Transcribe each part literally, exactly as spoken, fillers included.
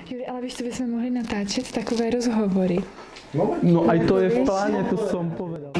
Juli, ale víš, co bychom mohli natáčet? Takové rozhovory. No aj to je v pláne, to som povedal.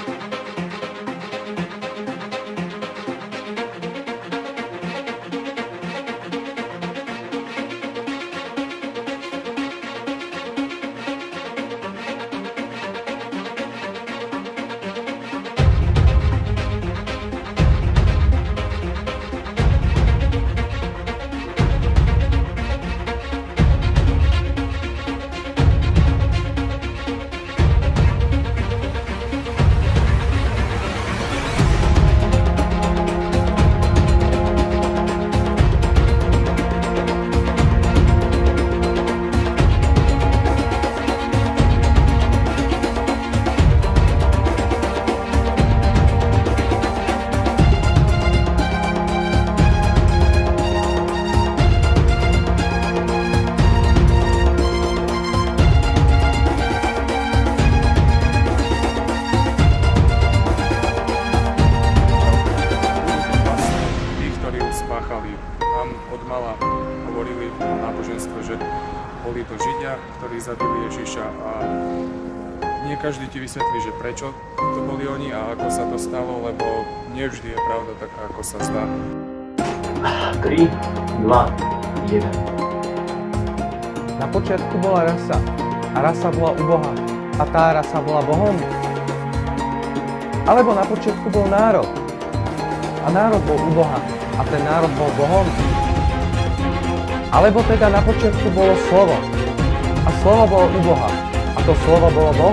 Spáchali. Nám od mala hovorili v náboženstve, že boli to Židia, ktorí zabili Ježiša a nie každý ti vysvetlí, že prečo to boli oni a ako sa to stalo, lebo nie vždy je pravda taká, ako sa zdá. tri, dva, jeden. Na počiatku bola rasa a rasa bola u Boha a tá rasa bola Bohom. Alebo na počiatku bol národ a národ bol u Boha a ten národ bol Bohom. Alebo teda na počiatku bolo slovo a slovo bolo u Boha a to slovo bolo Boh.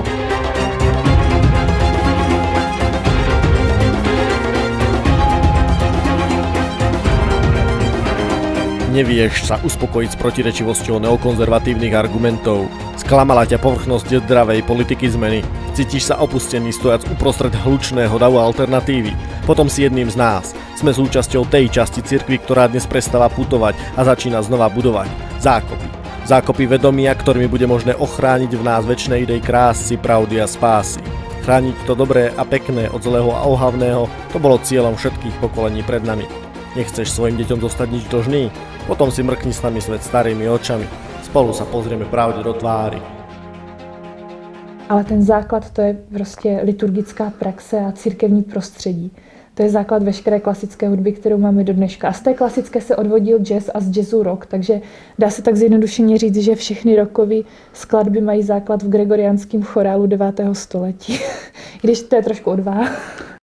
Nevieš sa uspokojiť s protirečivosťou neokonzervatívnych argumentov. Sklamala ťa povrchnosť zdravej politiky zmeny. Cítiš sa opustený stojac uprostred hlučného davu alternatívy. Potom si jedným z nás. Sme súčasťou tej časti cirkvi, ktorá dnes prestáva putovať a začína znova budovať. Zákopy. Zákopy vedomia, ktorými bude možné ochrániť v nás večnej idej krásy, pravdy a spásy. Chrániť to dobré a pekné od zlého a ohavného, to bolo cieľom všetkých pokolení pred nami. Nechceš svojim deťom zostať nič dlžný? Potom si mrkni s nami svet starými očami. Spolu sa pozrieme pravde do tvári. Ale ten základ, to je prostě liturgická praxe a církevní prostředí. To je základ veškeré klasické hudby, kterou máme do dneška. A z té klasické se odvodil jazz a z jazzu rock, takže dá se tak zjednodušeně říct, že všechny rockové skladby mají základ v gregoriánském chorálu devátého století. Když to je trošku odvaha.